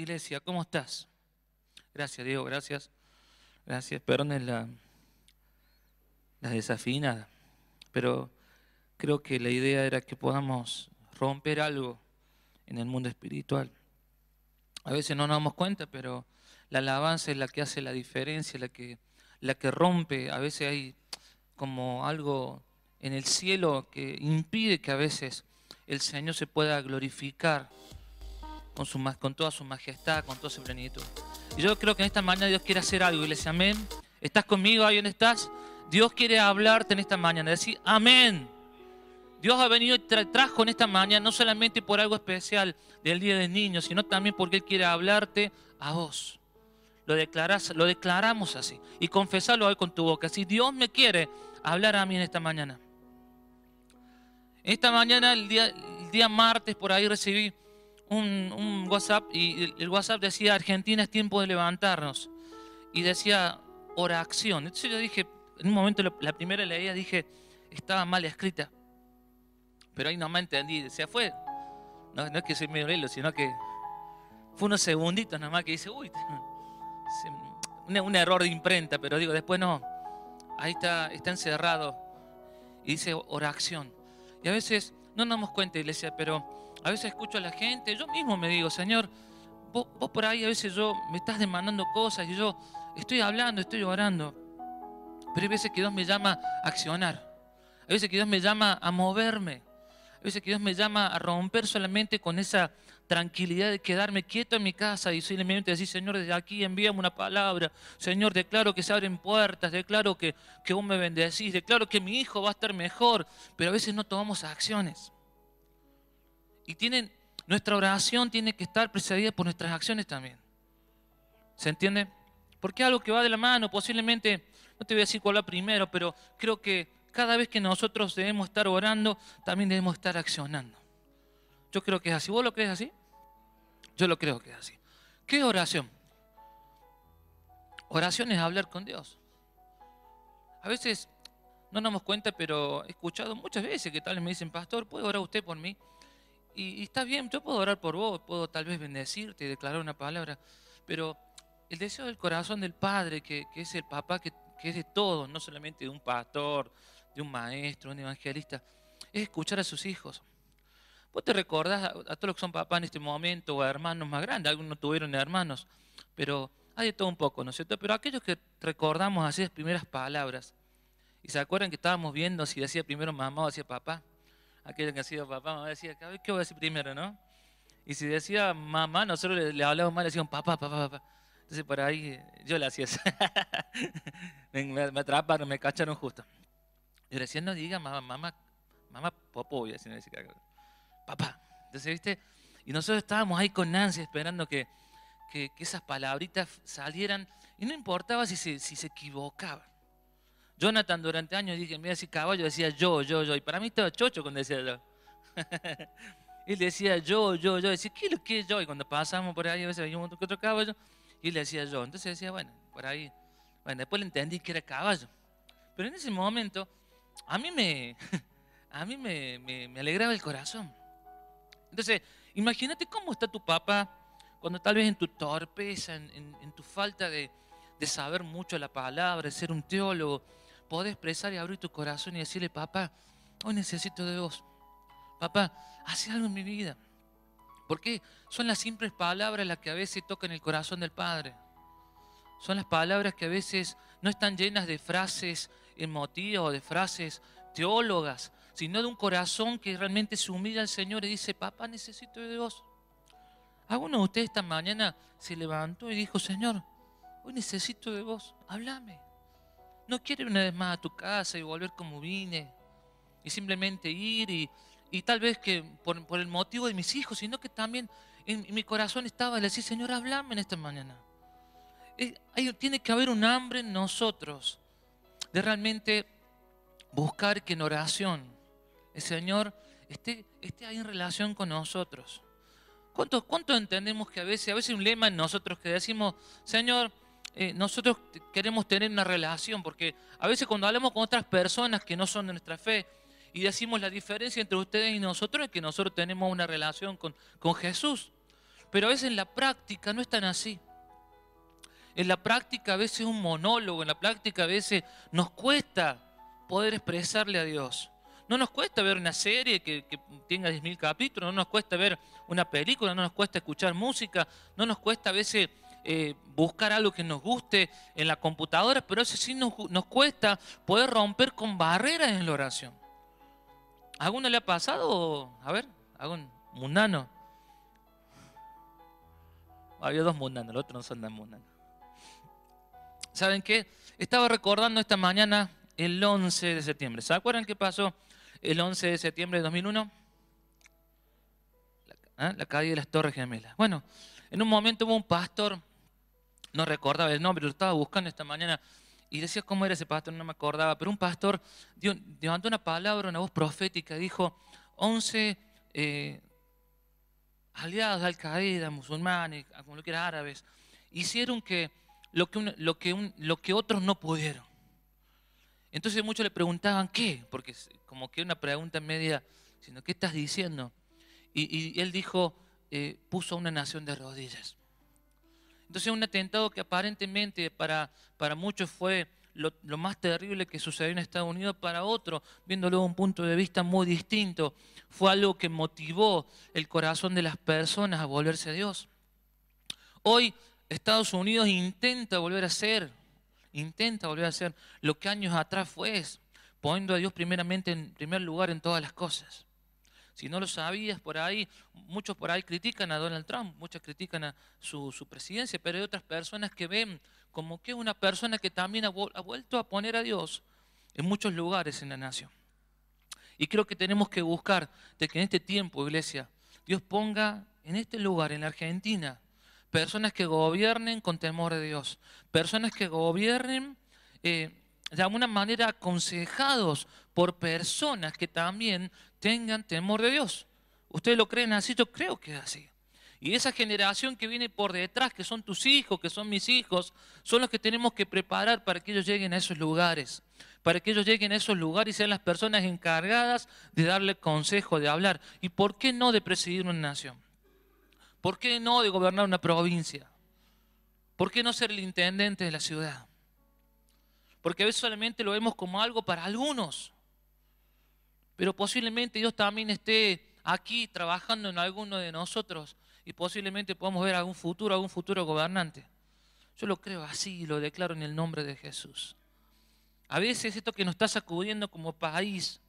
iglesia, ¿cómo estás? Gracias, Diego, gracias. Gracias, perdón la desafinada. Pero creo que la idea era que podamos romper algo en el mundo espiritual. A veces no nos damos cuenta, pero la alabanza es la que hace la diferencia, la que rompe. A veces hay como algo en el cielo que impide que a veces el Señor se pueda glorificar con toda su majestad, con toda su plenitud. Y yo creo que en esta mañana Dios quiere hacer algo, iglesia, amén. ¿Estás conmigo ahí donde estás? Dios quiere hablarte en esta mañana, decir amén. Dios ha venido y trajo en esta mañana no solamente por algo especial del Día del Niño, sino también porque Él quiere hablarte a vos. Lo declaramos así. Y confesarlo hoy con tu boca. Si Dios me quiere hablar a mí en esta mañana. En esta mañana, el día martes, por ahí recibí un WhatsApp y el WhatsApp decía: Argentina, es tiempo de levantarnos. Y decía oración. Entonces yo dije, en un momento la primera leía, dije, estaba mal escrita. Pero ahí no me entendí. Decía, no es que soy medio lelo, sino que fue unos segunditos nomás que dice, uy, un error de imprenta, pero digo, después no. Ahí está encerrado. Y dice oración. Y a veces no nos damos cuenta, iglesia, pero a veces escucho a la gente, yo mismo me digo, Señor, vos por ahí a veces me estás demandando cosas y yo estoy hablando, estoy orando. Pero hay veces que Dios me llama a accionar. Hay veces que Dios me llama a moverme. Hay veces que Dios me llama a romper solamente con esa tranquilidad de quedarme quieto en mi casa y simplemente decir, Señor, desde aquí envíame una palabra. Señor, declaro que se abren puertas, declaro que vos me bendecís, declaro que mi hijo va a estar mejor. Pero a veces no tomamos acciones. Y nuestra oración tiene que estar precedida por nuestras acciones también. ¿Se entiende? Porque es algo que va de la mano, posiblemente, no te voy a decir cuál va primero, pero creo que cada vez que nosotros debemos estar orando, también debemos estar accionando. Yo creo que es así. ¿Vos lo crees así? Yo lo creo que es así. ¿Qué es oración? Oración es hablar con Dios. A veces no nos damos cuenta, pero he escuchado muchas veces que tal vez me dicen, pastor, ¿puede orar usted por mí? Y está bien, yo puedo orar por vos, puedo tal vez bendecirte y declarar una palabra, pero el deseo del corazón del Padre, que es el papá, que es de todos, no solamente de un pastor, de un maestro, un evangelista, es escuchar a sus hijos. Vos te recordás a todos los que son papás en este momento, o a hermanos más grandes, algunos no tuvieron hermanos, pero hay de todo un poco, ¿no es cierto? Pero aquellos que recordamos así las primeras palabras, y se acuerdan que estábamos viendo si decía primero mamá o decía papá, aquellos que han sido papá, mamá decía, ¿qué voy a decir primero, no? Y si decía mamá, nosotros le hablábamos mal, le decíamos papá, papá, papá. Entonces por ahí yo le hacía eso. me atraparon, me cacharon justo. Yo le decía, no diga mamá, popó, voy a decir, papá. Entonces, ¿viste? Y nosotros estábamos ahí con Nancy esperando que esas palabritas salieran y no importaba si se equivocaba. Jonathan durante años dije, mira, si caballo decía yo, y para mí estaba chocho cuando decía yo. Él decía yo, decía, ¿qué es lo que es yo? Y cuando pasamos por ahí a veces había otro caballo y él decía yo. Entonces decía, bueno, por ahí, bueno, después le entendí que era caballo. Pero en ese momento a mí me alegraba el corazón. Entonces, imagínate cómo está tu papá cuando tal vez en tu torpeza, en tu falta de saber mucho la palabra, de ser un teólogo, podés expresar y abrir tu corazón y decirle, papá, hoy necesito de vos. Papá, haz algo en mi vida. Porque son las simples palabras las que a veces tocan el corazón del Padre. Son las palabras que a veces no están llenas de frases emotivas o de frases teólogas, sino de un corazón que realmente se humilla al Señor y dice, papá, necesito de vos. ¿Alguno de ustedes esta mañana se levantó y dijo, Señor, hoy necesito de vos, háblame? No quiero ir una vez más a tu casa y volver como vine y simplemente ir y tal vez que por el motivo de mis hijos, sino que también en mi corazón estaba el decir, Señor, háblame en esta mañana. Tiene que haber un hambre en nosotros de realmente buscar que en oración el Señor esté ahí en relación con nosotros. ¿Cuánto entendemos que a veces un lema en nosotros que decimos, Señor, nosotros queremos tener una relación? Porque a veces cuando hablamos con otras personas que no son de nuestra fe y decimos la diferencia entre ustedes y nosotros es que nosotros tenemos una relación con Jesús. Pero a veces en la práctica no es tan así. En la práctica a veces es un monólogo, en la práctica a veces nos cuesta poder expresarle a Dios. No nos cuesta ver una serie que tenga 10.000 capítulos, no nos cuesta ver una película, no nos cuesta escuchar música, no nos cuesta a veces buscar algo que nos guste en la computadora, pero a veces sí nos cuesta poder romper con barreras en la oración. ¿A alguno le ha pasado? A ver, algún mundano. Había dos mundanos, los otros no son tan mundanos. ¿Saben qué? Estaba recordando esta mañana el 11 de septiembre. ¿Se acuerdan qué pasó el 11 de septiembre de 2001? La caída de las Torres Gemelas. Bueno, en un momento hubo un pastor, no recordaba el nombre, lo estaba buscando esta mañana y decía cómo era ese pastor, no me acordaba, pero un pastor levantó una palabra, una voz profética, dijo 11 aliados de Al-Qaeda, musulmanes, como lo quiera, árabes, hicieron lo que otros no pudieron. Entonces muchos le preguntaban, ¿qué? Porque como que una pregunta media, sino ¿qué estás diciendo? Y él dijo, puso a una nación de rodillas. Entonces un atentado que aparentemente para muchos fue lo más terrible que sucedió en Estados Unidos, para otros, viéndolo de un punto de vista muy distinto, fue algo que motivó el corazón de las personas a volverse a Dios. Hoy Estados Unidos intenta volver a ser lo que años atrás fue, poniendo a Dios primeramente en primer lugar en todas las cosas. Si no lo sabías, por ahí, muchos por ahí critican a Donald Trump, muchos critican a su presidencia, pero hay otras personas que ven como que es una persona que también ha vuelto a poner a Dios en muchos lugares en la nación. Y creo que tenemos que buscar de que en este tiempo, iglesia, Dios ponga en este lugar, en la Argentina, personas que gobiernen con temor de Dios, personas que gobiernen de alguna manera aconsejados por personas que también tengan temor de Dios. ¿Ustedes lo creen así? Yo creo que es así. Y esa generación que viene por detrás, que son tus hijos, que son mis hijos, son los que tenemos que preparar para que ellos lleguen a esos lugares. Para que ellos lleguen a esos lugares y sean las personas encargadas de darle consejo, de hablar. ¿Y por qué no de presidir una nación? ¿Por qué no de gobernar una provincia? ¿Por qué no ser el intendente de la ciudad? Porque a veces solamente lo vemos como algo para algunos. Pero posiblemente Dios también esté aquí trabajando en alguno de nosotros y posiblemente podamos ver algún futuro gobernante. Yo lo creo así y lo declaro en el nombre de Jesús. A veces esto que nos está sacudiendo como país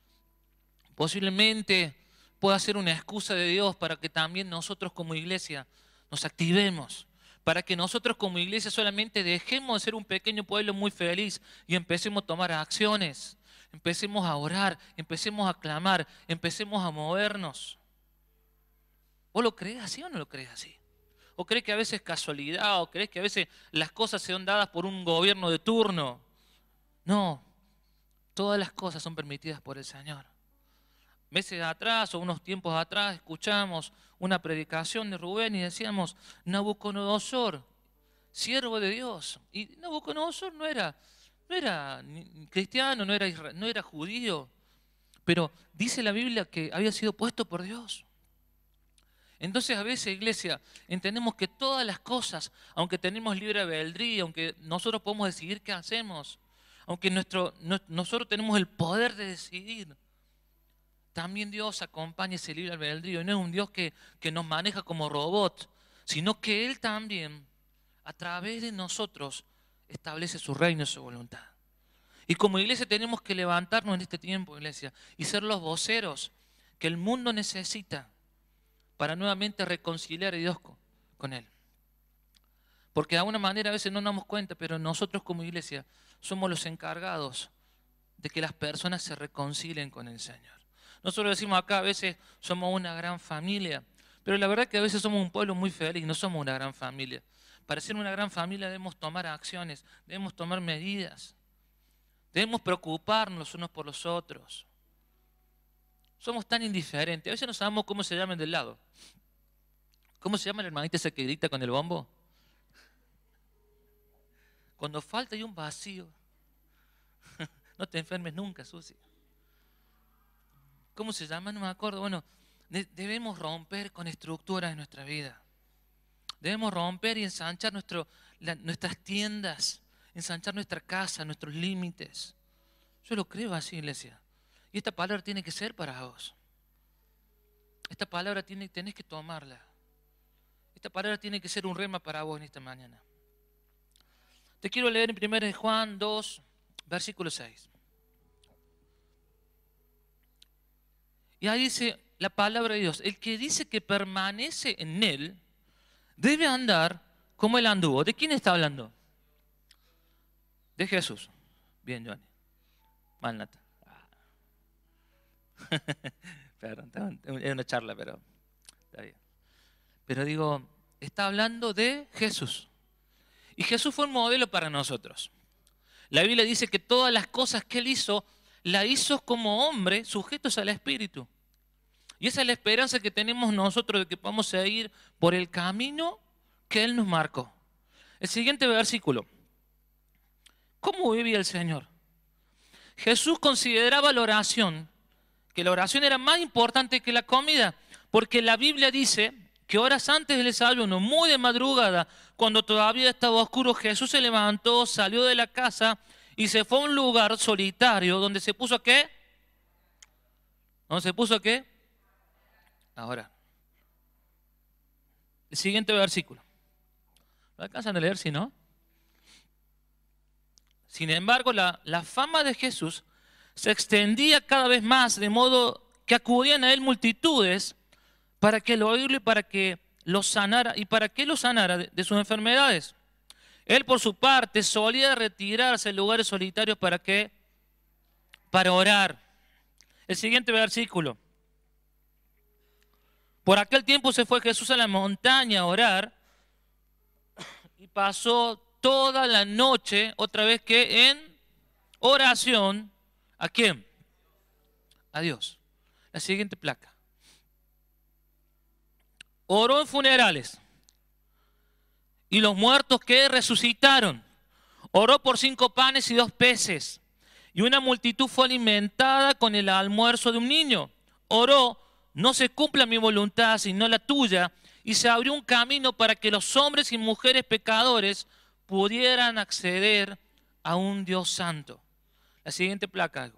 posiblemente pueda ser una excusa de Dios para que también nosotros como iglesia nos activemos. Para que nosotros como iglesia solamente dejemos de ser un pequeño pueblo muy feliz y empecemos a tomar acciones. Empecemos a orar, empecemos a clamar, empecemos a movernos. ¿Vos lo crees así o no lo crees así? ¿O crees que a veces es casualidad? ¿O crees que a veces las cosas se son dadas por un gobierno de turno? No, todas las cosas son permitidas por el Señor. Meses atrás o unos tiempos atrás escuchamos una predicación de Rubén y decíamos, Nabucodonosor, siervo de Dios. Y Nabucodonosor no era ni cristiano, no era judío, pero dice la Biblia que había sido puesto por Dios. Entonces a veces, iglesia, entendemos que todas las cosas, aunque tenemos libre albedrío, aunque nosotros podemos decidir qué hacemos, aunque nosotros tenemos el poder de decidir, también Dios acompaña ese libre albedrío. Y no es un Dios que nos maneja como robot, sino que Él también, a través de nosotros, establece su reino y su voluntad. Y como iglesia tenemos que levantarnos en este tiempo, iglesia, y ser los voceros que el mundo necesita para nuevamente reconciliar a Dios con Él. Porque de alguna manera a veces no nos damos cuenta, pero nosotros como iglesia somos los encargados de que las personas se reconcilien con el Señor. Nosotros decimos acá a veces somos una gran familia, pero la verdad es que a veces somos un pueblo muy feliz, no somos una gran familia. Para ser una gran familia debemos tomar acciones, debemos tomar medidas, debemos preocuparnos los unos por los otros. Somos tan indiferentes, a veces no sabemos cómo se llaman del lado. ¿Cómo se llama el hermanito ese que grita con el bombo? Cuando falta y un vacío. No te enfermes nunca, Susi. ¿Cómo se llama? No me acuerdo. Bueno, debemos romper con estructuras en nuestra vida. Debemos romper y ensanchar nuestras tiendas, ensanchar nuestra casa, nuestros límites. Yo lo creo así, iglesia. Y esta palabra tiene que ser para vos. Esta palabra tenés que tomarla. Esta palabra tiene que ser un rema para vos en esta mañana. Te quiero leer en 1 Juan 2, versículo 6. Y ahí dice la palabra de Dios: el que dice que permanece en Él, debe andar como Él anduvo. ¿De quién está hablando? De Jesús. Bien, Johnny. Mal, Nata. Perdón, es una charla, pero está bien. Pero digo, está hablando de Jesús. Y Jesús fue un modelo para nosotros. La Biblia dice que todas las cosas que Él hizo, las hizo como hombre, sujetos al Espíritu. Y esa es la esperanza que tenemos nosotros de que podamos seguir por el camino que Él nos marcó. El siguiente versículo. ¿Cómo vivía el Señor? Jesús consideraba la oración, que la oración era más importante que la comida, porque la Biblia dice que horas antes del desayuno, muy de madrugada, cuando todavía estaba oscuro, Jesús se levantó, salió de la casa y se fue a un lugar solitario donde se puso ¿a qué? ¿Dónde se puso a qué? Ahora, el siguiente versículo. ¿Lo alcanzan a leer si no? Sin embargo, la fama de Jesús se extendía cada vez más, de modo que acudían a Él multitudes para que lo oírlo y para que lo sanara, de sus enfermedades. Él, por su parte, solía retirarse en lugares solitarios para orar. El siguiente versículo. Por aquel tiempo se fue Jesús a la montaña a orar y pasó toda la noche, otra vez que en oración, ¿a quién? A Dios. La siguiente placa. Oró en funerales y los muertos que resucitaron. Oró por 5 panes y 2 peces y una multitud fue alimentada con el almuerzo de un niño. Oró: no se cumpla mi voluntad sino la tuya, y se abrió un camino para que los hombres y mujeres pecadores pudieran acceder a un Dios santo. La siguiente placa.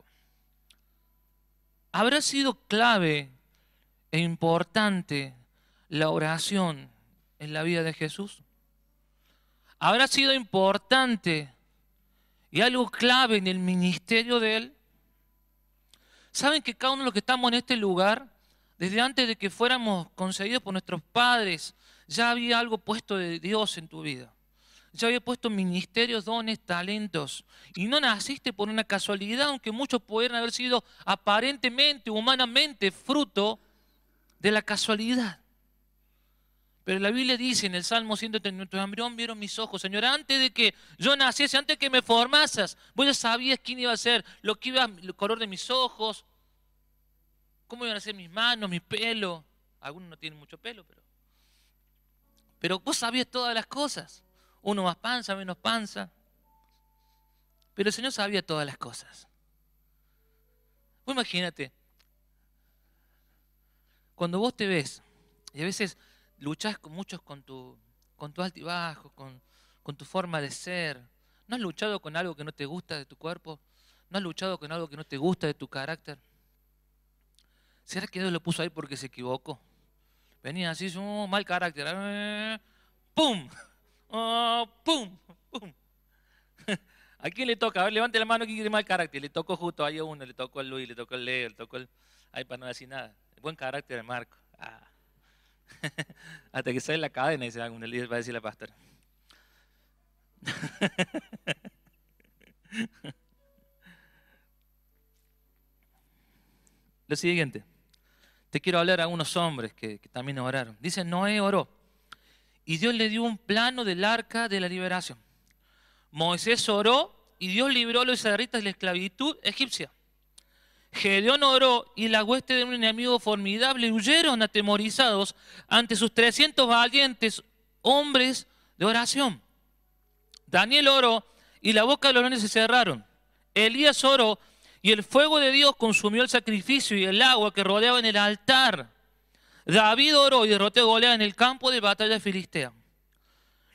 ¿Habrá sido clave e importante la oración en la vida de Jesús? ¿Habrá sido importante y algo clave en el ministerio de Él? ¿Saben que cada uno de los que estamos en este lugar, desde antes de que fuéramos concebidos por nuestros padres, ya había algo puesto de Dios en tu vida? Ya había puesto ministerios, dones, talentos. Y no naciste por una casualidad, aunque muchos pudieran haber sido aparentemente, humanamente, fruto de la casualidad. Pero la Biblia dice en el Salmo 139, tu embrión vieron mis ojos. Señor, antes de que yo naciese, antes de que me formases, vos ya sabías quién iba a ser, el color de mis ojos, cómo iban a ser mis manos, mi pelo. Algunos no tienen mucho pelo, pero vos sabías todas las cosas. Uno más panza, menos panza. Pero el Señor sabía todas las cosas. Vos imagínate, cuando vos te ves, y a veces luchás con tu altibajo, con tu forma de ser. ¿No has luchado con algo que no te gusta de tu cuerpo? ¿No has luchado con algo que no te gusta de tu carácter? ¿Será que Dios lo puso ahí porque se equivocó? Venía así, mal carácter. ¡Pum! Oh, ¡pum! ¡Pum! ¿A quién le toca? A ver, levante la mano, ¿quién tiene mal carácter? Le tocó justo ahí a uno, le tocó a Luis, le tocó a Leo, le tocó ahí para no decir nada. Buen carácter de Marco. Hasta que sale la cadena, dice alguno, le va a decir la pastora. Lo siguiente. Te quiero hablar a unos hombres que también oraron. Dice, Noé oró y Dios le dio un plano del arca de la liberación. Moisés oró y Dios libró a los israelitas de la esclavitud egipcia. Gedeón oró y la hueste de un enemigo formidable huyeron atemorizados ante sus 300 valientes hombres de oración. Daniel oró y la boca de los leones se cerraron. Elías oró y el fuego de Dios consumió el sacrificio y el agua que rodeaba en el altar. David oró y derrotó a Goliat en el campo de batalla filistea.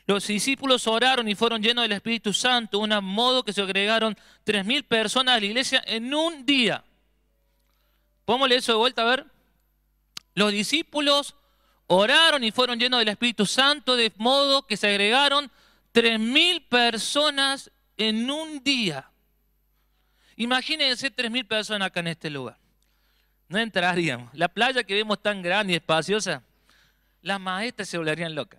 Los discípulos oraron y fueron llenos del Espíritu Santo, de un modo que se agregaron 3.000 personas a la iglesia en un día. ¿Podemos leer eso de vuelta? A ver. Los discípulos oraron y fueron llenos del Espíritu Santo, de modo que se agregaron 3.000 personas en un día. Imagínense 3.000 personas acá en este lugar. No entraríamos. La playa que vemos tan grande y espaciosa, las maestras se volverían locas.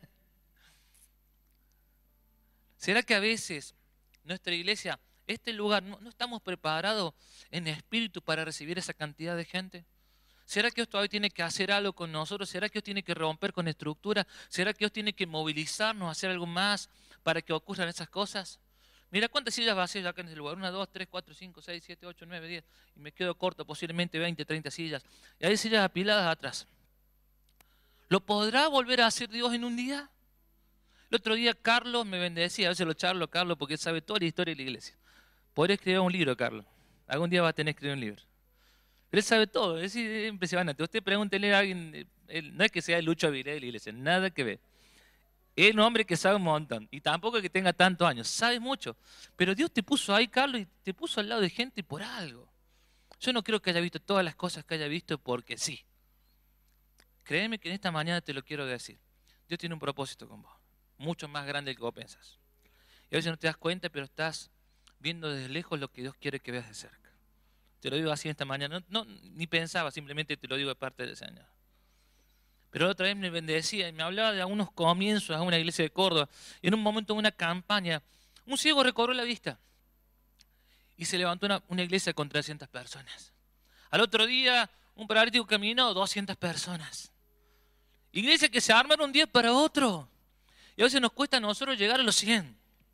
¿Será que a veces nuestra iglesia, este lugar, no estamos preparados en espíritu para recibir esa cantidad de gente? ¿Será que Dios todavía tiene que hacer algo con nosotros? ¿Será que Dios tiene que romper con estructura? ¿Será que Dios tiene que movilizarnos, hacer algo más para que ocurran esas cosas? Mira cuántas sillas vacías acá en este lugar. 1, 2, 3, 4, 5, 6, 7, 8, 9, 10. Y me quedo corto, posiblemente 20, 30 sillas. Y hay sillas apiladas atrás. ¿Lo podrá volver a hacer Dios en un día? El otro día Carlos me bendecía. A veces lo charlo a Carlos porque él sabe toda la historia de la iglesia. Podría escribir un libro, Carlos. Algún día va a tener que escribir un libro. Pero él sabe todo. Es impresionante. Usted pregúntele a alguien. No es que sea el Lucho Avilés de la iglesia. Nada que ver. Es un hombre que sabe un montón. Y tampoco es que tenga tantos años. Sabe mucho. Pero Dios te puso ahí, Carlos, y te puso al lado de gente por algo. Yo no creo que haya visto todas las cosas que haya visto porque sí. Créeme que en esta mañana te lo quiero decir. Dios tiene un propósito con vos. Mucho más grande del que vos pensás. Y a veces no te das cuenta, pero estás viendo desde lejos lo que Dios quiere que veas de cerca. Te lo digo así esta mañana. No, ni pensaba, simplemente te lo digo de parte del Señor. Pero otra vez me bendecía y me hablaba de algunos comienzos a una iglesia de Córdoba. Y en un momento de una campaña, un ciego recobró la vista. Y se levantó una iglesia con 300 personas. Al otro día, un paralítico caminó, 200 personas. Iglesias que se armaron un día para otro. Y a veces nos cuesta a nosotros llegar a los 100.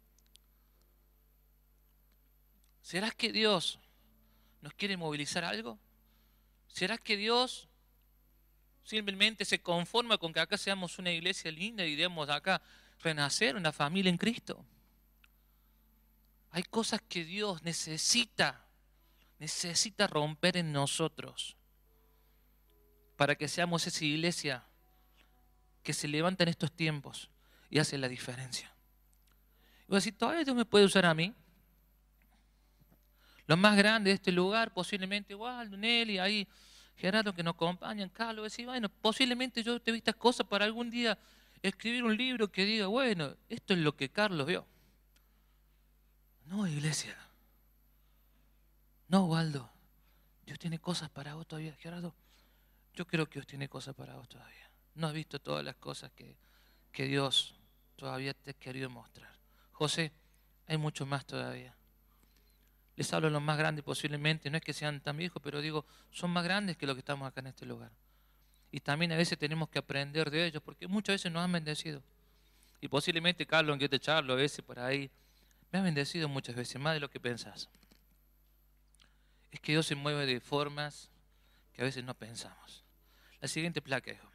¿Será que Dios nos quiere movilizar algo? ¿Será que Dios simplemente se conforma con que acá seamos una iglesia linda y demos acá renacer una familia en Cristo? Hay cosas que Dios necesita romper en nosotros para que seamos esa iglesia que se levanta en estos tiempos y hace la diferencia. Y voy a decir, ¿todavía Dios me puede usar a mí? Los más grandes de este lugar, posiblemente igual, Nelly, ahí Gerardo que nos acompañan, Carlos, decir, bueno, posiblemente yo te vi estas cosas para algún día escribir un libro que diga, bueno, esto es lo que Carlos vio. No, iglesia. No, Waldo. Dios tiene cosas para vos todavía. Gerardo, yo creo que Dios tiene cosas para vos todavía. No has visto todas las cosas que Dios todavía te ha querido mostrar. José, hay mucho más todavía. Les hablo a los más grandes posiblemente, no es que sean tan viejos, pero digo, son más grandes que los que estamos acá en este lugar. Y también a veces tenemos que aprender de ellos, porque muchas veces nos han bendecido. Y posiblemente, Carlos, en que te charlo a veces por ahí, me ha bendecido muchas veces, más de lo que pensás. Es que Dios se mueve de formas que a veces no pensamos. La siguiente placa, hijo.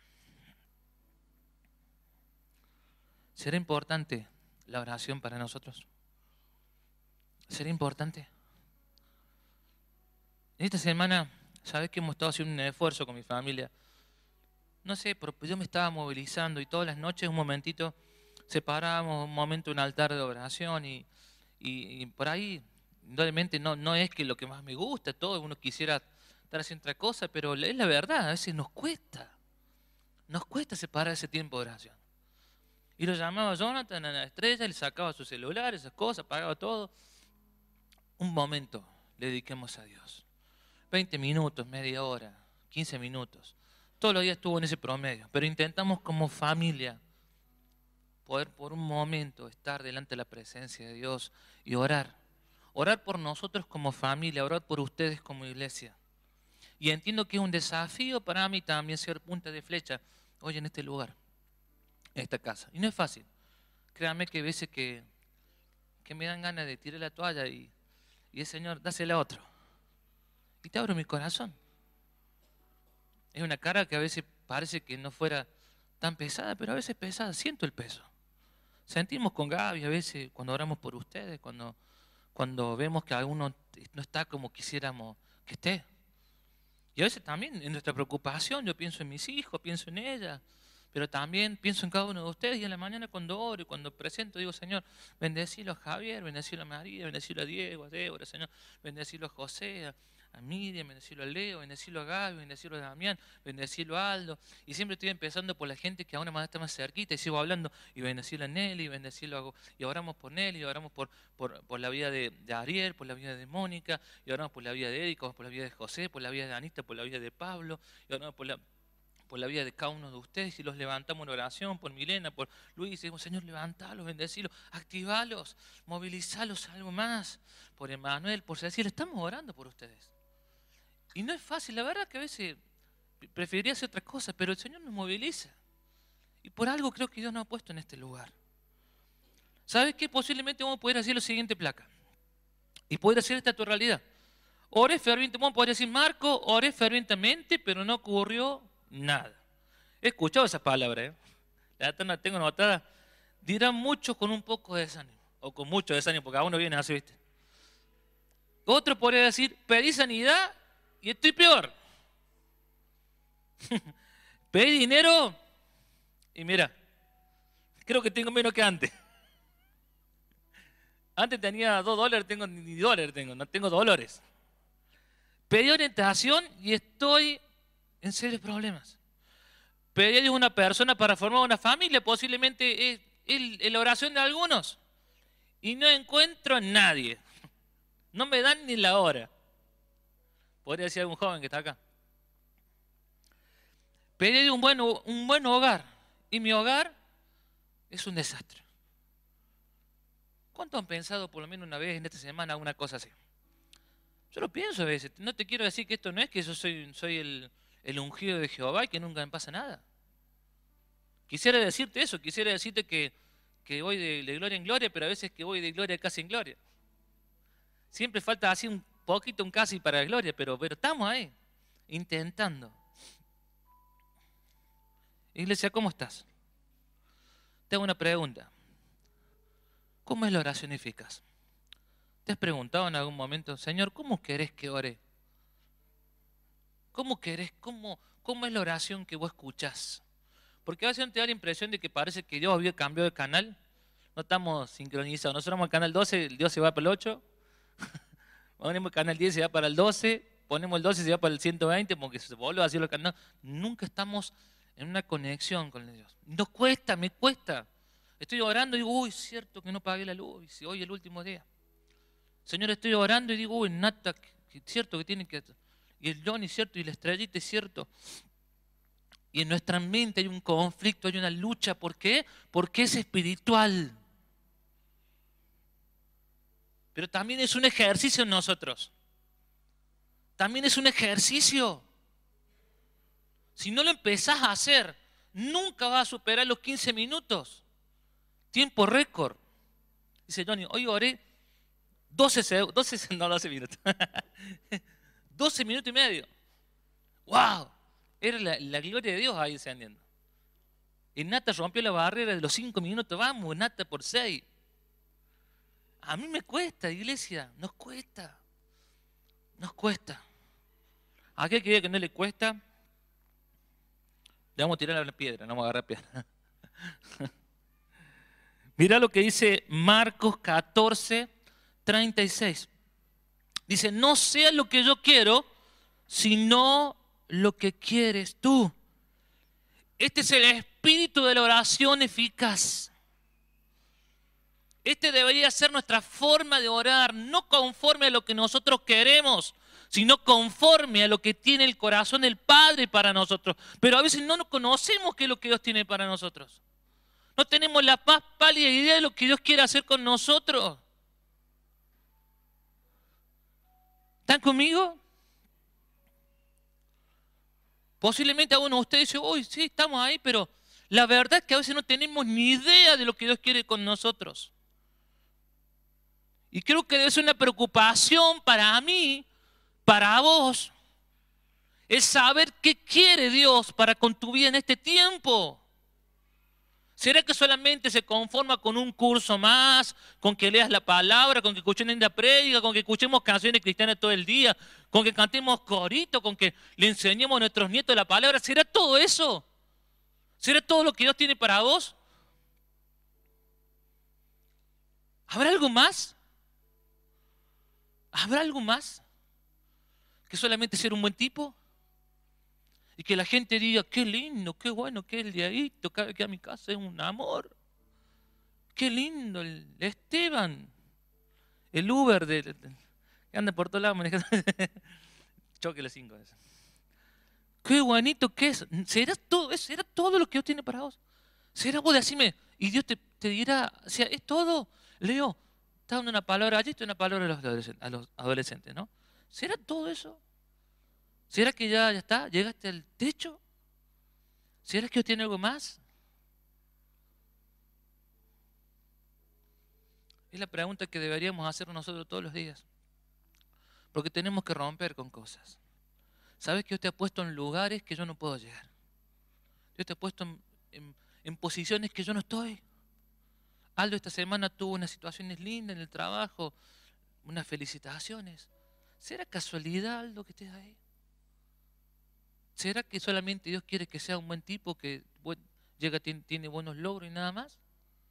¿Será importante la oración para nosotros? ¿Será importante? En esta semana, sabes que hemos estado haciendo un esfuerzo con mi familia. No sé, pero yo me estaba movilizando y todas las noches un momentito separábamos un momento un altar de oración y por ahí, indudablemente no es que lo que más me gusta, todo uno quisiera estar haciendo otra cosa, pero es la verdad, a veces nos cuesta separar ese tiempo de oración. Y lo llamaba Jonathan a la estrella, le sacaba su celular, esas cosas, apagaba todo. Un momento le dediquemos a Dios. 20 minutos, media hora, 15 minutos. Todos los días estuvo en ese promedio, pero intentamos como familia poder por un momento estar delante de la presencia de Dios y orar. Orar por nosotros como familia, orar por ustedes como iglesia. Y entiendo que es un desafío para mí también ser punta de flecha hoy en este lugar, en esta casa. Y no es fácil. Créanme que hay veces que me dan ganas de tirar la toalla y el Señor, dásela a otro. Y te abro mi corazón. Es una carga que a veces parece que no fuera tan pesada, pero a veces pesada. Siento el peso. Sentimos con Gaby a veces cuando oramos por ustedes, cuando vemos que alguno no está como quisiéramos que esté. Y a veces también en nuestra preocupación yo pienso en mis hijos, pienso en ella. Pero también pienso en cada uno de ustedes y en la mañana cuando oro y cuando presento, digo, Señor, bendecilo a Javier, bendecilo a María, bendecilo a Diego, a Débora, Señor, bendecilo a José, a Miriam, bendecilo a Leo, bendecilo a Gaby, bendecilo a Damián, bendecilo a Aldo. Y siempre estoy empezando por la gente que ahora más está más cerquita y sigo hablando, y bendecilo a Nelly, y oramos por Nelly, y oramos por la vida de Ariel, por la vida de Mónica, y oramos por la vida de Erika, por la vida de José, por la vida de Anita, por la vida de Pablo, y oramos por la vida de cada uno de ustedes, y los levantamos en oración, por Milena, por Luis, y decimos, Señor, levantalos, bendecilos, activalos, movilizalos algo más, por Emanuel, por Cecilia, estamos orando por ustedes. Y no es fácil, la verdad que a veces preferiría hacer otras cosas, pero el Señor nos moviliza. Y por algo creo que Dios nos ha puesto en este lugar. ¿Sabes qué? Posiblemente vamos a poder hacer la siguiente placa. Y poder hacer esta tu realidad. Oré fervientemente, vamos a poder decir, Marco, oré fervientemente, pero no ocurrió nada. He escuchado esa palabra, ¿eh? La tengo anotada. Dirán muchos con un poco de desánimo. O con mucho desánimo, porque a uno viene así, ¿viste? Otro podría decir, pedí sanidad y estoy peor. Pedí dinero y mira, creo que tengo menos que antes. Antes tenía $2, ni dólares tengo, no tengo dolores. Pedí orientación y estoy en serios problemas. Pedí a una persona para formar una familia, posiblemente es la oración de algunos. Y no encuentro a nadie. No me dan ni la hora. Podría decir algún joven que está acá. Pedí un buen hogar. Y mi hogar es un desastre. ¿Cuántos han pensado por lo menos una vez en esta semana una cosa así? Yo lo pienso a veces. No te quiero decir que esto no es que yo soy el ungido de Jehová y que nunca me pasa nada. Quisiera decirte eso. Quisiera decirte que voy de gloria en gloria, pero a veces que voy de gloria casi en gloria. Siempre falta así un poquito, un casi para la gloria, pero estamos ahí, intentando. Iglesia, ¿cómo estás? Te hago una pregunta. ¿Cómo es la oración eficaz? ¿Te has preguntado en algún momento, Señor, cómo querés que ore? ¿Cómo querés? ¿Cómo es la oración que vos escuchás? Porque a veces no te da la impresión de que parece que Dios había cambiado de canal. No estamos sincronizados. Nosotros vamos al canal 12, Dios se va para el 8. Ponemos el canal 10, se va para el 12. Ponemos el 12, se va para el 120, porque se vuelve a hacer el canal. Nunca estamos en una conexión con Dios. Nos cuesta, me cuesta. Estoy orando y digo, uy, cierto que no pagué la luz. Y hoy es el último día. Señor, estoy orando y digo, uy, Nata, cierto que tiene que... Y el Johnny, cierto, y la estrellita, es cierto. Y en nuestra mente hay un conflicto, hay una lucha. ¿Por qué? Porque es espiritual. Pero también es un ejercicio en nosotros. También es un ejercicio. Si no lo empezás a hacer, nunca vas a superar los 15 minutos. Tiempo récord. Dice Johnny, hoy oré 12 minutos. 12 minutos y medio. ¡Wow! Era la gloria de Dios ahí descendiendo. Y Nata rompió la barrera de los 5 minutos. Vamos, Nata, por 6. A mí me cuesta, iglesia. Nos cuesta. Nos cuesta. ¿A aquel que diga que no le cuesta? Le vamos a tirar la piedra, no vamos a agarrar piedra. Mirá lo que dice Marcos 14, 36. Dice, no sea lo que yo quiero, sino lo que quieres tú. Este es el espíritu de la oración eficaz. Este debería ser nuestra forma de orar, no conforme a lo que nosotros queremos, sino conforme a lo que tiene el corazón del Padre para nosotros. Pero a veces no conocemos qué es lo que Dios tiene para nosotros. No tenemos la más pálida idea de lo que Dios quiere hacer con nosotros. ¿Están conmigo? Posiblemente alguno de ustedes dice, uy, sí, estamos ahí, pero la verdad es que a veces no tenemos ni idea de lo que Dios quiere con nosotros. Y creo que debe ser una preocupación para mí, para vos, es saber qué quiere Dios para con tu vida en este tiempo. ¿Será que solamente se conforma con un curso más, con que leas la palabra, con que escuchen la prédica, con que escuchemos canciones cristianas todo el día, con que cantemos corito, con que le enseñemos a nuestros nietos la palabra? ¿Será todo eso? ¿Será todo lo que Dios tiene para vos? ¿Habrá algo más? ¿Habrá algo más que solamente ser un buen tipo? Y que la gente diga, qué lindo, qué bueno, que el Dieguito, cada vez que a mi casa es un amor. Qué lindo el Esteban, el Uber que anda por todos lados manejando. Choque los 5. Qué bonito que es. ¿Será todo eso? ¿Será todo lo que Dios tiene para vos? ¿Será vos decirme? Y Dios te dirá, o sea, es todo. Leo, está dando una palabra allí, está una palabra a los adolescentes, ¿no? ¿Será todo eso? ¿Será que ya está? ¿Llegaste al techo? ¿Será que Dios tiene algo más? Es la pregunta que deberíamos hacer nosotros todos los días. Porque tenemos que romper con cosas. ¿Sabes que Dios te ha puesto en lugares que yo no puedo llegar? Dios te ha puesto en posiciones que yo no estoy. Aldo esta semana tuvo unas situaciones lindas en el trabajo, unas felicitaciones. ¿Será casualidad, Aldo, que estés ahí? ¿Será que solamente Dios quiere que sea un buen tipo, que tiene buenos logros y nada más?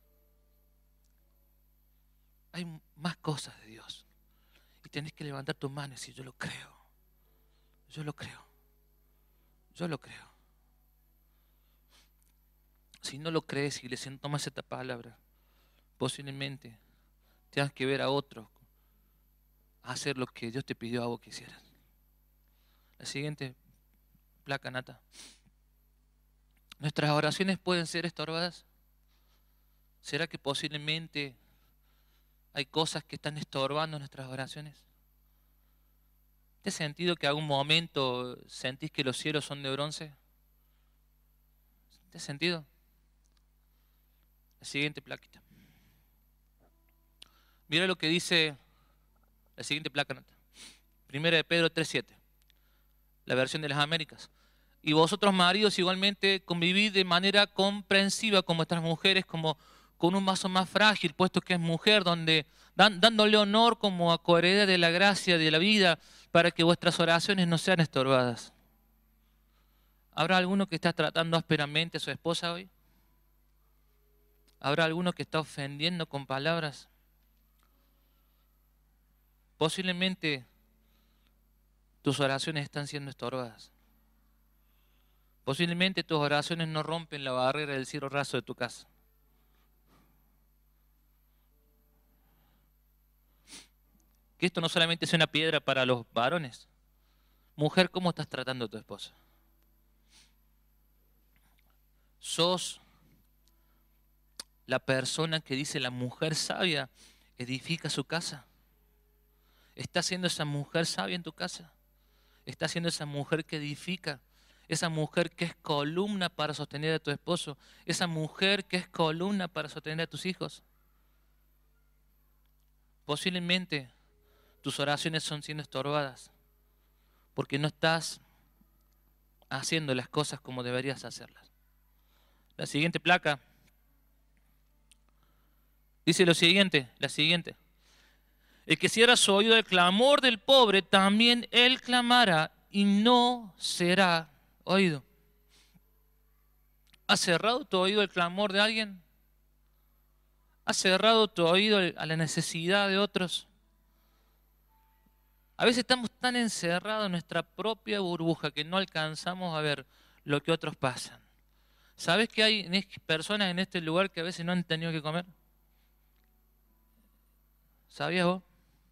Hay más cosas de Dios. Y tenés que levantar tu mano y decir, yo lo creo. Yo lo creo. Yo lo creo. Si no lo crees, iglesia, no tomas esta palabra, posiblemente tengas que ver a otros hacer lo que Dios te pidió a vos que hicieras. La siguiente placa, Nata. ¿Nuestras oraciones pueden ser estorbadas? ¿Será que posiblemente hay cosas que están estorbando nuestras oraciones? ¿Te has sentido que algún momento sentís que los cielos son de bronce? ¿Te has sentido? La siguiente plaquita. Mira lo que dice la siguiente placa, Nata. Primera de Pedro 3:7, la versión de las Américas. Y vosotros, maridos, igualmente convivid de manera comprensiva con vuestras mujeres, como con un vaso más frágil, puesto que es mujer, donde dándole honor como a coheredera de la gracia de la vida, para que vuestras oraciones no sean estorbadas. ¿Habrá alguno que está tratando ásperamente a su esposa hoy? ¿Habrá alguno que está ofendiendo con palabras? Posiblemente tus oraciones están siendo estorbadas. Posiblemente tus oraciones no rompen la barrera del cielo raso de tu casa. Que esto no solamente es una piedra para los varones. Mujer, ¿cómo estás tratando a tu esposa? ¿Sos la persona que dice la mujer sabia edifica su casa? ¿Está siendo esa mujer sabia en tu casa? ¿Está siendo esa mujer que edifica? Esa mujer que es columna para sostener a tu esposo. Esa mujer que es columna para sostener a tus hijos. Posiblemente tus oraciones son siendo estorbadas porque no estás haciendo las cosas como deberías hacerlas. La siguiente placa dice lo siguiente, la siguiente. El que cierra su oído al clamor del pobre, también él clamará y no será oído. ¿Has cerrado tu oído al clamor de alguien? ¿Has cerrado tu oído a la necesidad de otros? A veces estamos tan encerrados en nuestra propia burbuja que no alcanzamos a ver lo que otros pasan. ¿Sabes que hay personas en este lugar que a veces no han tenido que comer? ¿Sabías vos?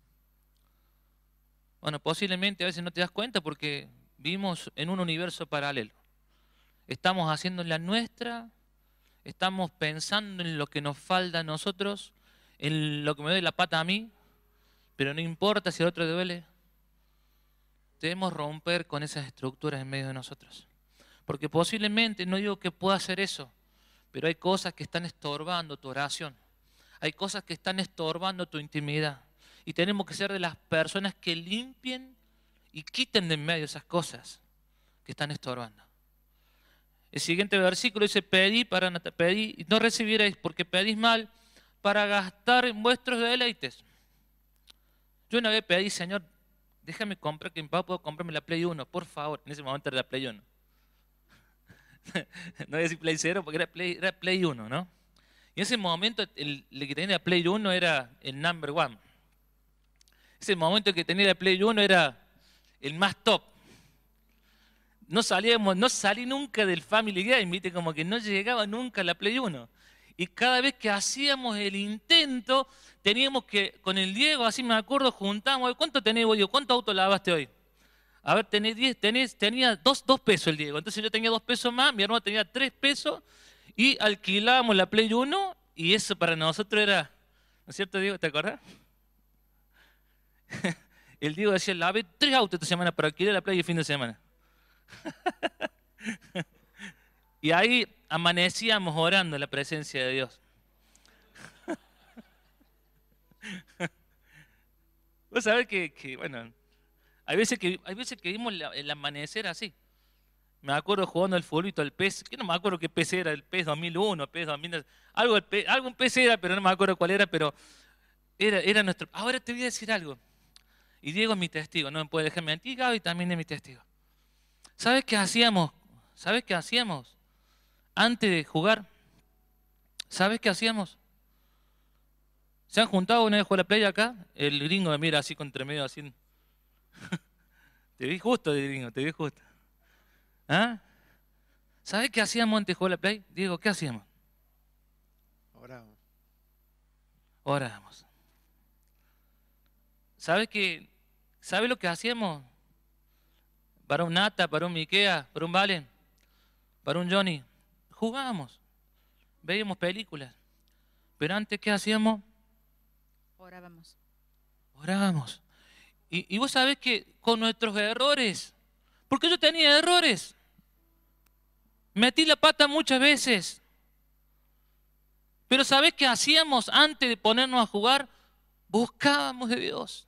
Bueno, posiblemente a veces no te das cuenta porque vivimos en un universo paralelo. Estamos haciendo la nuestra, estamos pensando en lo que nos falta a nosotros, en lo que me duele la pata a mí, pero no importa si al otro le duele. Debemos romper con esas estructuras en medio de nosotros. Porque posiblemente, no digo que pueda hacer eso, pero hay cosas que están estorbando tu oración. Hay cosas que están estorbando tu intimidad. Y tenemos que ser de las personas que limpien y quiten de en medio esas cosas que están estorbando. El siguiente versículo dice, pedí y no recibiréis porque pedís mal para gastar en vuestros deleites. Yo una vez pedí, Señor, déjame comprar, que mi papá pueda comprarme la Play 1, por favor. En ese momento era la Play 1. No voy a decir Play 0 porque era Play 1, ¿no? Y en ese momento el que tenía Play 1 era el number one. Ese momento que tenía la Play 1 era el más top. No salí nunca del Family Game, ¿viste? Como que no llegaba nunca a la Play 1. Y cada vez que hacíamos el intento, teníamos que, con el Diego, así me acuerdo, juntamos, ¿cuánto tenés vos, Diego? ¿Cuánto auto lavaste hoy? A ver, tenía dos pesos el Diego. Entonces yo tenía 2 pesos más, mi hermano tenía 3 pesos y alquilábamos la Play 1 y eso para nosotros era, ¿no es cierto, Diego? ¿Te acordás? El Diego decía, lavé 3 autos esta semana para alquilar la Play el fin de semana. Y ahí amanecíamos orando en la presencia de Dios. Vos sabés que bueno, hay veces que vimos el amanecer así. Me acuerdo jugando al fulbito, el PES, que no me acuerdo qué PES era, el PES 2001, PES 2000, algún PES era, pero no me acuerdo cuál era, pero era nuestro. Ahora te voy a decir algo, y Diego es mi testigo, no me puede dejar mentir, Gaby también es mi testigo. ¿Sabes qué hacíamos? ¿Sabes qué hacíamos? Antes de jugar, ¿sabes qué hacíamos? ¿Se han juntado una vez a jugar a la playa acá? El gringo me mira así con medio así. Te vi justo, gringo, te vi justo. ¿Ah? ¿Sabes qué hacíamos antes de jugar a la play? Diego, ¿qué hacíamos? Orábamos. ¿Sabes lo que hacíamos? Para un Nata, para un Miquea, para un Valen, para un Johnny. Jugábamos, veíamos películas. Pero antes, ¿qué hacíamos? Orábamos. Y vos sabés que con nuestros errores, porque yo tenía errores, metí la pata muchas veces. Pero ¿sabés qué hacíamos antes de ponernos a jugar? Buscábamos de Dios.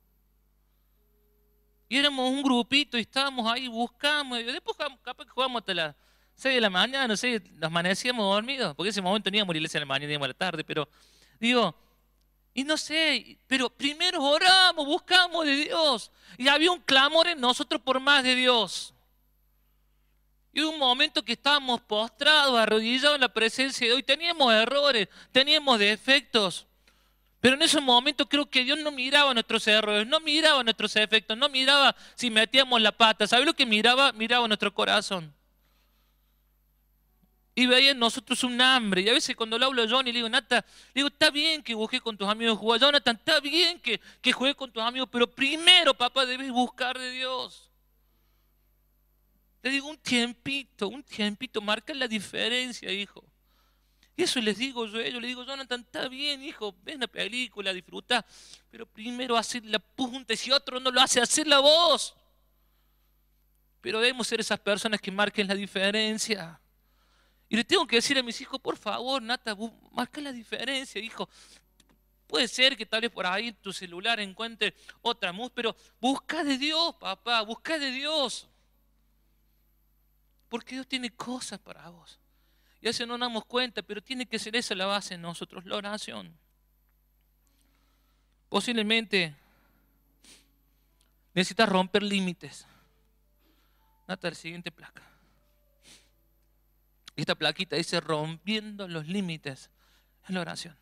Y éramos un grupito y estábamos ahí, buscábamos de Dios. Después capaz que jugábamos hasta las 6 de la mañana, no sé, nos amanecíamos dormidos, porque en ese momento teníamos la iglesia en la mañana y íbamos a la tarde, pero digo, y no sé, pero primero oramos, buscamos de Dios. Y había un clamor en nosotros por más de Dios. Y hubo un momento que estábamos postrados, arrodillados en la presencia de Dios. Y teníamos errores, teníamos defectos. Pero en ese momento creo que Dios no miraba nuestros errores, no miraba nuestros defectos, no miraba si metíamos la pata. ¿Sabe lo que miraba? Miraba nuestro corazón. Y veía en nosotros un hambre. Y a veces cuando le hablo a Johnny, le digo, Nata, le digo, está bien que busqué con tus amigos jugar. Jonathan, está bien que juegues con tus amigos, pero primero, papá, debes buscar de Dios. Le digo, un tiempito, marca la diferencia, hijo. Y eso les digo yo a ellos, les digo, Jonathan, está bien, hijo, ves la película, disfruta, pero primero hacer la punta, y si otro no lo hace, hacerla vos. Pero debemos ser esas personas que marquen la diferencia. Y le tengo que decir a mis hijos, por favor, Nata, marca la diferencia, hijo. Puede ser que tal vez por ahí en tu celular encuentres otra música, pero busca de Dios, papá, busca de Dios. Porque Dios tiene cosas para vos. Y a veces no nos damos cuenta, pero tiene que ser esa la base en nosotros, la oración. Posiblemente necesitas romper límites. Nata, la siguiente placa. Esta plaquita dice rompiendo los límites en la oración.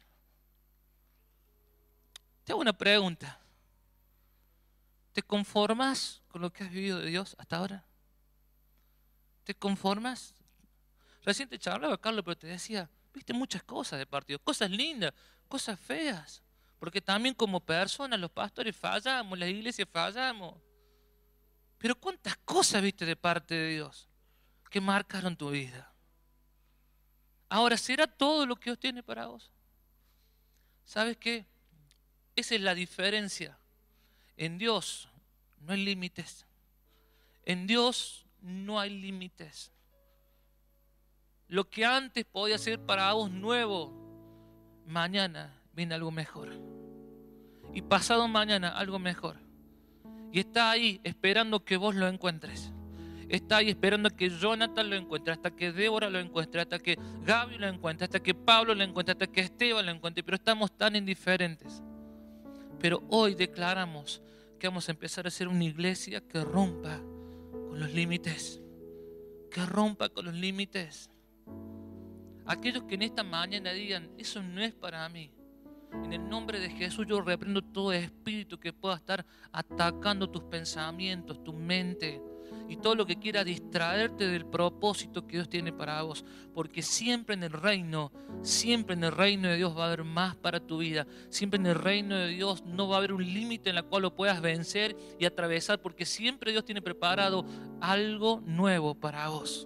Te hago una pregunta. ¿Te conformas con lo que has vivido de Dios hasta ahora? ¿Te conformas? Recién te charlaba, Carlos, pero te decía, viste muchas cosas de parte de Dios, cosas lindas, cosas feas. Porque también como personas, los pastores fallamos, las iglesias fallamos. Pero ¿cuántas cosas viste de parte de Dios que marcaron tu vida? Ahora, ¿será todo lo que Dios tiene para vos? ¿Sabes qué? Esa es la diferencia. En Dios no hay límites. En Dios no hay límites. Lo que antes podía ser para vos nuevo, mañana viene algo mejor. Y pasado mañana algo mejor. Y está ahí esperando que vos lo encuentres. Está ahí esperando que Jonathan lo encuentre, hasta que Débora lo encuentre, hasta que Gaby lo encuentre, hasta que Pablo lo encuentre, hasta que Esteban lo encuentre. Pero estamos tan indiferentes. Pero hoy declaramos que vamos a empezar a ser una iglesia que rompa con los límites. que rompa con los límites. Aquellos que en esta mañana digan, eso no es para mí. En el nombre de Jesús yo reprendo todo espíritu que pueda estar atacando tus pensamientos, tu mente y todo lo que quiera distraerte del propósito que Dios tiene para vos. Porque siempre en el reino de Dios va a haber más para tu vida. Siempre en el reino de Dios no va a haber un límite en el cual lo puedas vencer y atravesar, porque siempre Dios tiene preparado algo nuevo para vos.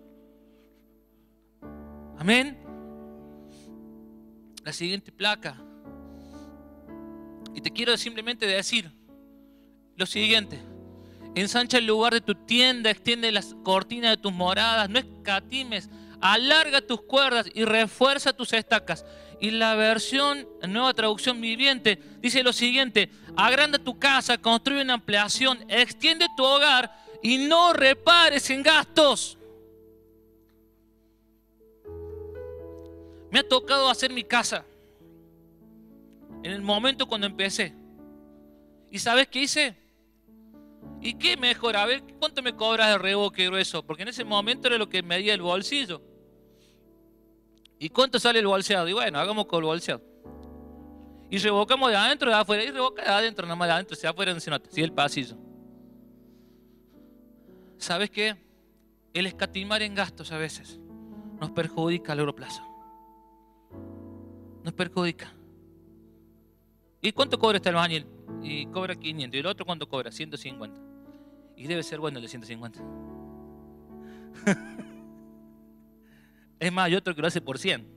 Amén. La siguiente placa. Y te quiero simplemente decir lo siguiente. Ensancha el lugar de tu tienda, extiende las cortinas de tus moradas, no escatimes, alarga tus cuerdas y refuerza tus estacas. Y la versión, nueva traducción viviente, dice lo siguiente: agranda tu casa, construye una ampliación, extiende tu hogar y no repares en gastos. Me ha tocado hacer mi casa en el momento cuando empecé. ¿Y sabes qué hice? ¿Y qué mejor? A ver, ¿cuánto me cobras de revoque grueso? Porque en ese momento era lo que medía el bolsillo. ¿Y cuánto sale el bolseado? Y bueno, hagamos con el bolseado. Y revocamos de adentro, de afuera. Y revoca de adentro, nada más de adentro. Si afuera no se nota. Si el pasillo. ¿Sabes qué? El escatimar en gastos a veces nos perjudica a largo plazo. Nos perjudica. ¿Y cuánto cobra este albañil? Y cobra 500. ¿Y el otro cuánto cobra? 150. Y debe ser bueno el de 150. Es más, hay otro que lo hace por 100.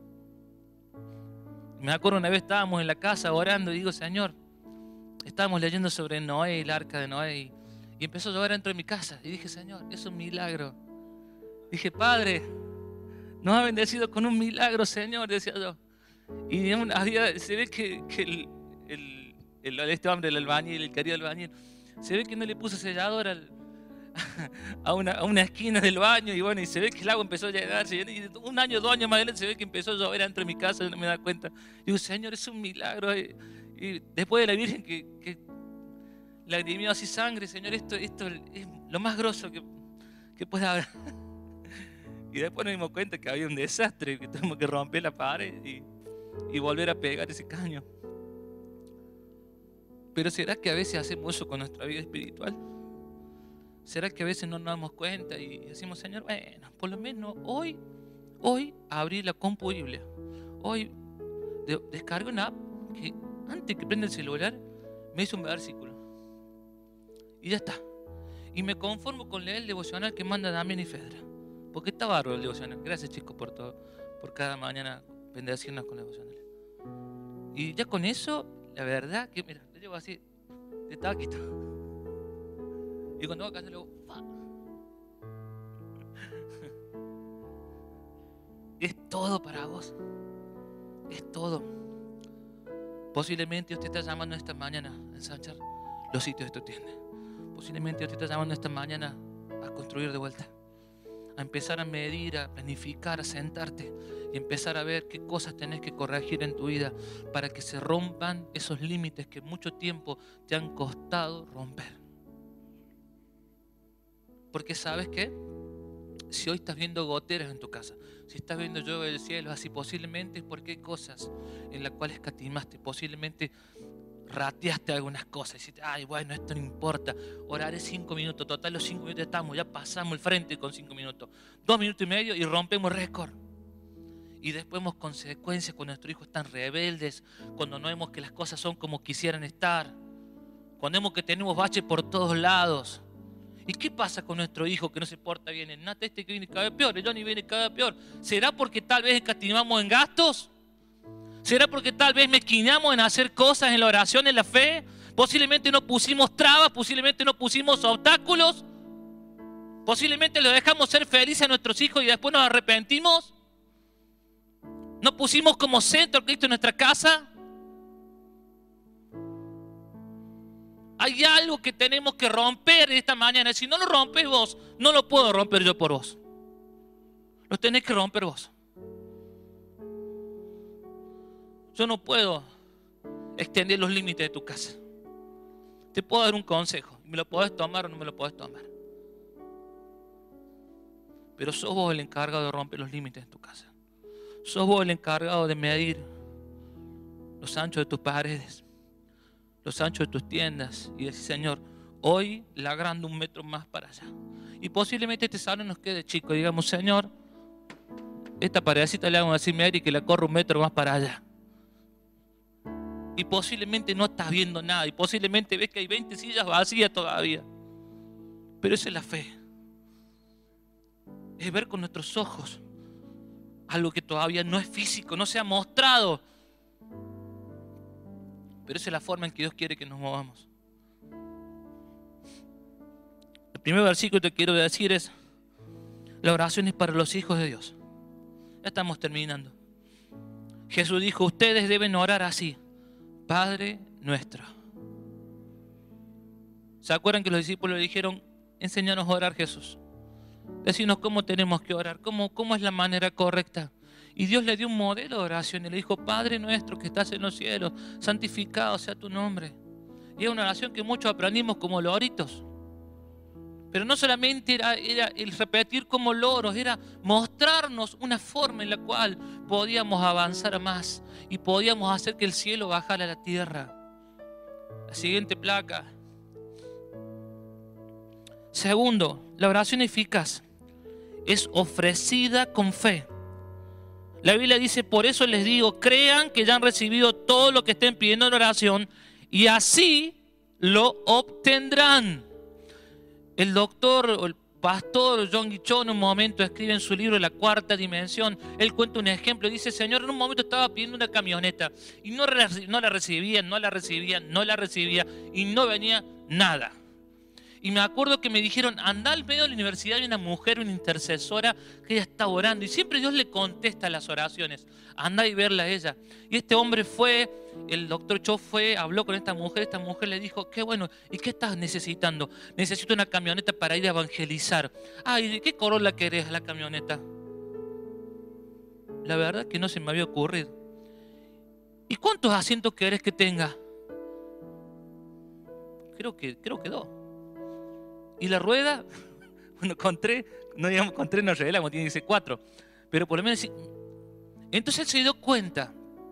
Me acuerdo una vez estábamos en la casa orando y digo, Señor, estábamos leyendo sobre Noé, el arca de Noé, y empezó a llover dentro de mi casa. Y dije, Señor, es un milagro. Dije, Padre, nos ha bendecido con un milagro, Señor, decía yo. Y se ve que este hombre, el albañil, el querido albañil, se ve que no le puso sellador a una esquina del baño, y bueno, y se ve que el agua empezó a llegar, y un año, 2 años más adelante se ve que empezó a llover dentro de mi casa y no me da cuenta. Digo, Señor, es un milagro. Y después de la Virgen que lagrimió así sangre, Señor, esto es lo más grosso que puede haber. Y después nos dimos cuenta que había un desastre, que tuvimos que romper la pared y volver a pegar ese caño. Pero ¿será que a veces hacemos eso con nuestra vida espiritual? ¿Será que a veces no nos damos cuenta y decimos, Señor, bueno, por lo menos hoy abrí la compu Biblia. Hoy descargo una app que antes que prenda el celular me hizo un versículo. Y ya está. Y me conformo con leer el devocional que manda Damián y Fedra. Porque está bárbaro el devocional. Gracias, chicos, por todo. Por cada mañana bendecirnos con el devocional. Y ya con eso, la verdad que, mira, le llevo así, de taquito. Y cuando voy a casa le digo, ¡fa! Es todo para vos. Es todo. Posiblemente Dios te está llamando esta mañana a ensanchar los sitios de tu tienda. Posiblemente Dios te está llamando esta mañana a construir de vuelta. A empezar a medir, a planificar, a sentarte y empezar a ver qué cosas tenés que corregir en tu vida para que se rompan esos límites que mucho tiempo te han costado romper. Porque ¿sabes qué? Si hoy estás viendo goteras en tu casa, si estás viendo lluvia del cielo, así posiblemente es porque hay cosas en las cuales escatimaste, posiblemente rateaste algunas cosas y dijiste, ay, bueno, esto no importa, oraré 5 minutos, total los 5 minutos estamos, ya pasamos el frente con 5 minutos, 2 minutos y medio y rompemos récord. Y después vemos consecuencias cuando nuestros hijos están rebeldes, cuando no vemos que las cosas son como quisieran estar, cuando vemos que tenemos baches por todos lados. ¿Y qué pasa con nuestro hijo que no se porta bien? El Nata que viene cada vez peor, el Johnny viene cada vez peor. ¿Será porque tal vez escatimamos en gastos? ¿Será porque tal vez mezquinamos en hacer cosas en la oración, en la fe? Posiblemente no pusimos trabas, posiblemente no pusimos obstáculos. Posiblemente lo dejamos ser felices a nuestros hijos y después nos arrepentimos. No pusimos como centro a Cristo en nuestra casa. Hay algo que tenemos que romper esta mañana. Si no lo rompes vos, no lo puedo romper yo por vos. Lo tenés que romper vos. Yo no puedo extender los límites de tu casa. Te puedo dar un consejo. ¿Me lo podés tomar o no me lo podés tomar? pero sos vos el encargado de romper los límites en tu casa. Sos vos el encargado de medir los anchos de tus paredes, los anchos de tus tiendas y decir, Señor, hoy la agrando 1 metro más para allá. Y posiblemente este salón nos quede chico. Digamos, Señor, esta paredcita le hago así, y que la corro 1 metro más para allá. Y posiblemente no estás viendo nada. Y posiblemente ves que hay 20 sillas vacías todavía. Pero esa es la fe. Es ver con nuestros ojos algo que todavía no es físico, no se ha mostrado. Pero esa es la forma en que Dios quiere que nos movamos. El primer versículo que te quiero decir es: la oración es para los hijos de Dios. Ya estamos terminando. Jesús dijo, ustedes deben orar así: Padre nuestro. ¿Se acuerdan que los discípulos le dijeron, enséñanos a orar, Jesús? Decirnos cómo tenemos que orar, cómo es la manera correcta. Y Dios le dio un modelo de oración y le dijo, Padre nuestro que estás en los cielos, santificado sea tu nombre. Y es una oración que muchos aprendimos como loritos. Pero no solamente era el repetir como loros, era mostrarnos una forma en la cual podíamos avanzar a más y podíamos hacer que el cielo bajara a la tierra. La siguiente placa. Segundo, la oración eficaz es ofrecida con fe. La Biblia dice, por eso les digo, crean que ya han recibido todo lo que estén pidiendo en oración y así lo obtendrán. El doctor o el pastor John Guichon en un momento escribe en su libro La Cuarta Dimensión, él cuenta un ejemplo, dice, Señor, en un momento estaba pidiendo una camioneta y no la recibía y no venía nada. Y me acuerdo que me dijeron, anda al medio de la universidad, hay una mujer, una intercesora, que ella está orando. Y siempre Dios le contesta las oraciones. Anda y verla a ella. Y este hombre fue, el doctor Cho fue, habló con esta mujer le dijo, qué bueno, ¿y qué estás necesitando? Necesito una camioneta para ir a evangelizar. Ay, ¿de qué Corolla querés la camioneta? La verdad que no se me había ocurrido. ¿Y cuántos asientos querés que tenga? Creo que 2. Y la rueda, bueno, con 3 nos revelamos, tiene que ser 4. Pero por lo menos, entonces él se dio cuenta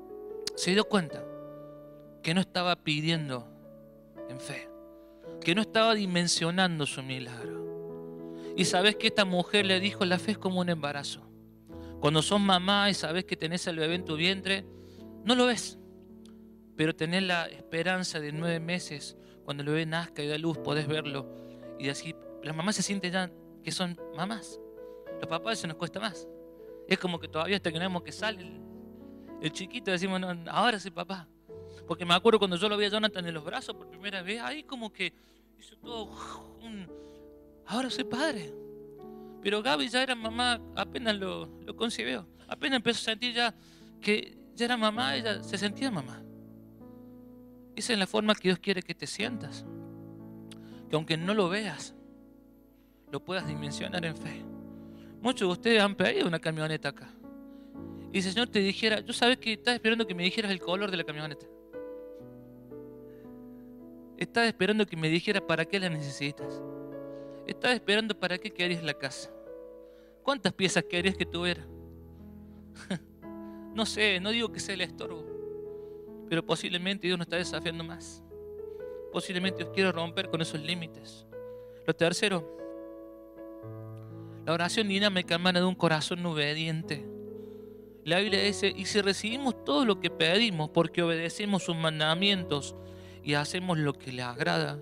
que no estaba pidiendo en fe, que no estaba dimensionando su milagro. Y sabes que esta mujer le dijo, la fe es como un embarazo. Cuando sos mamá y sabes que tenés al bebé en tu vientre, no lo ves, pero tenés la esperanza de 9 meses, cuando el bebé nazca y da luz, podés verlo. Y así, las mamás se sienten ya que son mamás. Los papás se nos cuesta más. Es como que todavía hasta que no vemos que sale el chiquito, decimos, no, ahora soy papá. Porque me acuerdo cuando yo lo vi a Jonathan en los brazos por primera vez, ahí como que hizo todo ahora soy padre. Pero Gaby ya era mamá, apenas lo concibió. Apenas empezó a sentir ya que ya era mamá, ella se sentía mamá. Esa es la forma que Dios quiere que te sientas. Que aunque no lo veas, lo puedas dimensionar en fe. Muchos de ustedes han pedido una camioneta acá. Y si el Señor te dijera, yo sabes que estaba esperando que me dijeras el color de la camioneta. Estaba esperando que me dijeras para qué la necesitas. Estaba esperando para qué querías la casa. ¿Cuántas piezas querías que tuviera? No sé, no digo que sea el estorbo, pero posiblemente Dios nos está desafiando más. Posiblemente Dios quiere romper con esos límites. Lo tercero, la oración dinámica emana de un corazón obediente. La Biblia dice, y si recibimos todo lo que pedimos porque obedecemos sus mandamientos y hacemos lo que le agrada.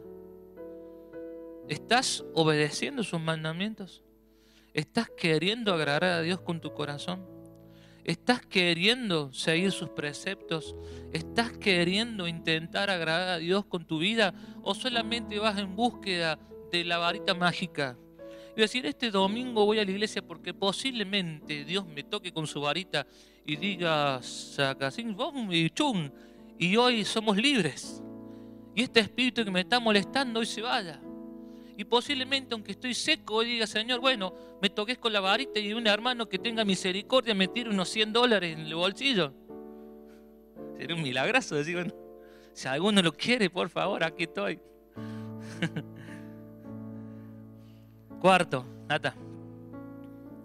¿Estás obedeciendo sus mandamientos? ¿Estás queriendo agradar a Dios con tu corazón? ¿Estás queriendo seguir sus preceptos? ¿Estás queriendo intentar agradar a Dios con tu vida? ¿O solamente vas en búsqueda de la varita mágica? Y decir, este domingo voy a la iglesia porque posiblemente Dios me toque con su varita y diga, sacasín, bom y chum, y hoy somos libres. Y este espíritu que me está molestando hoy se vaya. Y posiblemente, aunque estoy seco, hoy diga, Señor, bueno, me toques con la varita y un hermano que tenga misericordia me tire unos $100 en el bolsillo. Sería un milagroso decir, bueno, si alguno lo quiere, por favor, aquí estoy. Cuarto, Nata.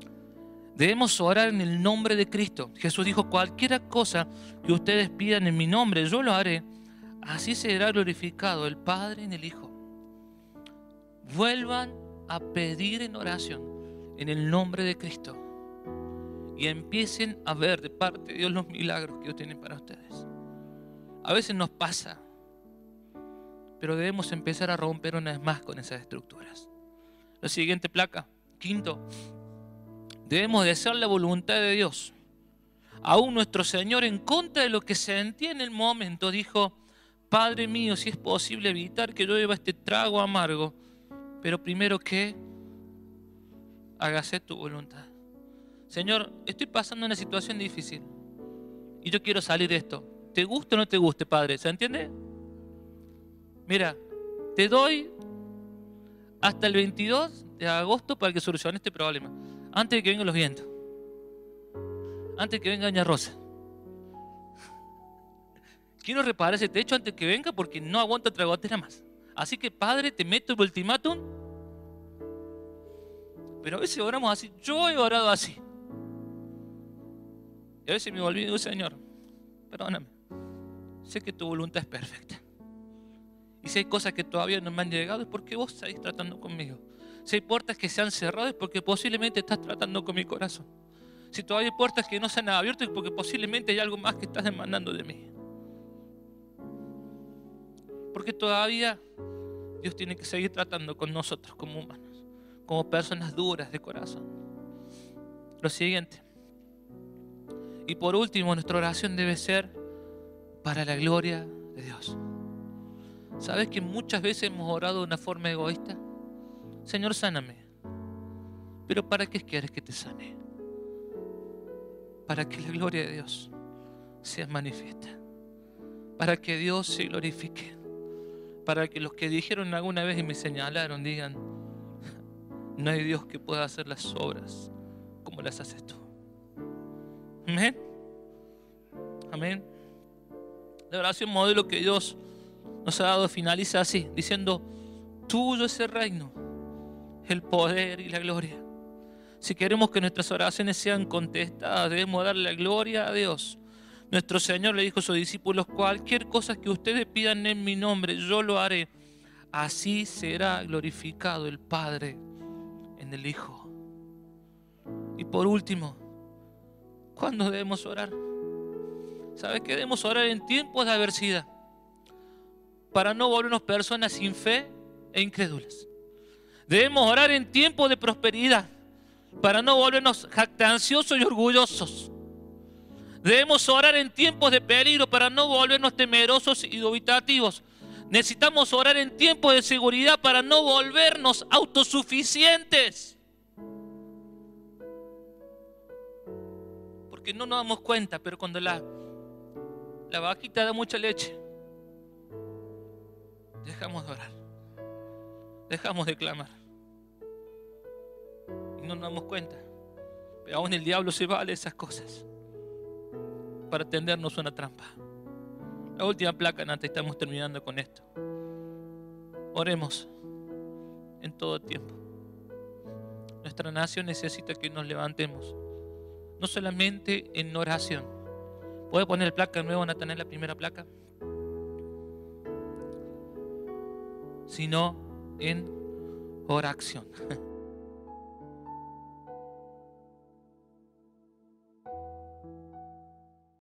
Debemos orar en el nombre de Cristo. Jesús dijo, cualquier cosa que ustedes pidan en mi nombre, yo lo haré. Así será glorificado el Padre en el Hijo. Vuelvan a pedir en oración en el nombre de Cristo y empiecen a ver de parte de Dios los milagros que Dios tiene para ustedes. A veces nos pasa, pero debemos empezar a romper una vez más con esas estructuras. La siguiente placa, quinto, debemos desear la voluntad de Dios. Aún nuestro Señor, en contra de lo que sentía en el momento, dijo, Padre mío, si es posible evitar que yo beba este trago amargo, pero primero que hágase tu voluntad. Señor, estoy pasando una situación difícil y yo quiero salir de esto. ¿Te guste o no te guste, Padre? ¿Se entiende? Mira, te doy hasta el 22 de agosto para que solucione este problema. Antes de que vengan los vientos. Antes de que venga Doña Rosa. Quiero reparar ese techo antes de que venga porque no aguanta otra gotera más. Así que, Padre, te meto el ultimátum. Pero a veces oramos así. Yo he orado así. Y a veces me olvido, Señor, perdóname. Sé que tu voluntad es perfecta. Y si hay cosas que todavía no me han llegado es porque vos estáis tratando conmigo. Si hay puertas que se han cerrado es porque posiblemente estás tratando con mi corazón. Si todavía hay puertas que no se han abierto es porque posiblemente hay algo más que estás demandando de mí. Porque todavía Dios tiene que seguir tratando con nosotros como humanos, como personas duras de corazón. Lo siguiente. Y por último, nuestra oración debe ser para la gloria de Dios. ¿Sabes que muchas veces hemos orado de una forma egoísta? Señor, sáname. ¿Pero para qué quieres que te sane? Para que la gloria de Dios sea manifiesta. Para que Dios se glorifique. Para que los que dijeron alguna vez y me señalaron digan, no hay Dios que pueda hacer las obras como las haces tú. Amén. Amén. La oración modelo que Dios nos ha dado finaliza así, diciendo, tuyo es el reino, el poder y la gloria. Si queremos que nuestras oraciones sean contestadas, debemos darle la gloria a Dios. Nuestro Señor le dijo a sus discípulos, cualquier cosa que ustedes pidan en mi nombre, yo lo haré. Así será glorificado el Padre en el Hijo. Y por último, ¿cuándo debemos orar? ¿Sabes que debemos orar en tiempos de adversidad? Para no volvernos personas sin fe e incrédulas. Debemos orar en tiempos de prosperidad. Para no volvernos jactanciosos y orgullosos. Debemos orar en tiempos de peligro para no volvernos temerosos y dubitativos. Necesitamos orar en tiempos de seguridad para no volvernos autosuficientes. Porque no nos damos cuenta, pero cuando la vaquita da mucha leche, dejamos de orar. Dejamos de clamar. Y no nos damos cuenta. Pero aún el diablo se vale de esas cosas para tendernos una trampa. La última placa, Nata, estamos terminando con esto. Oremos en todo tiempo. Nuestra nación necesita que nos levantemos, no solamente en oración. ¿Puede poner la placa de nuevo, Natanael, la primera placa? Sino en oración.